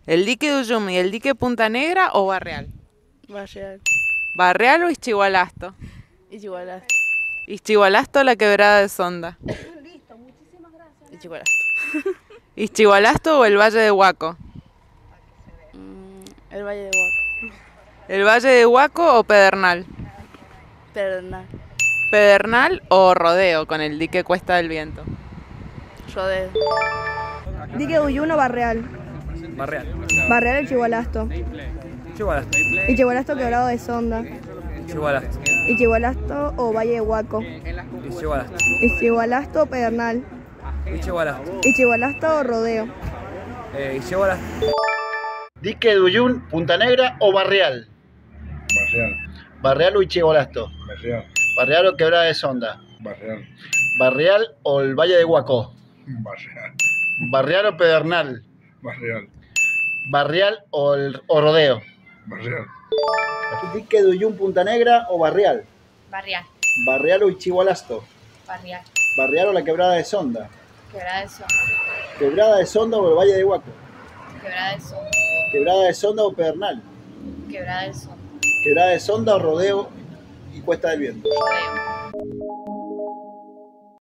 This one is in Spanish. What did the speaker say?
¿El dique de Uyumi y el dique Punta Negra o Barreal? Barreal. ¿Barreal o Ischigualasto? Ichigualasto. Ischigualasto o la quebrada de Sonda. Ichigualasto. ¿Ischigualasto o el Valle de Huaco? El Valle de Huaco. ¿El Valle de Huaco o Pedernal? Pedernal. ¿Pedernal o Rodeo con el dique Cuesta del Viento? Rodeo. Dique Uyuno, Barreal. Barreal. Barreal, Ichigualasto. Chigualasto. Ichigualasto, Quebrado de Sonda. Chigualasto. Ichigualasto o Valle de Huaco. Chigualasto. Ichigualasto, Pedernal. Chigualasto. Ichigualasto o Rodeo. Chigualasto. Dique de Uyún, Punta Negra o Barreal. Barreal, Barreal o Ichigualasto. Barreal, Barreal o Quebrada de Sonda. Barreal, Barreal o el Valle de Huaco. Barreal, Barreal o Pedernal. Barreal, Barreal o Rodeo. Barreal, Dique de Uyún, Punta Negra o Barreal. Barrial, Barreal o Ichigualasto. barrial, Barreal o la Quebrada de Sonda. quebrada de son, Quebrada de Sonda o el Valle de Huaco. quebrada de son, Quebrada de Sonda o Pedernal. quebrada de son, Quebrada de Sonda o Rodeo y Cuesta del Viento. rodeo.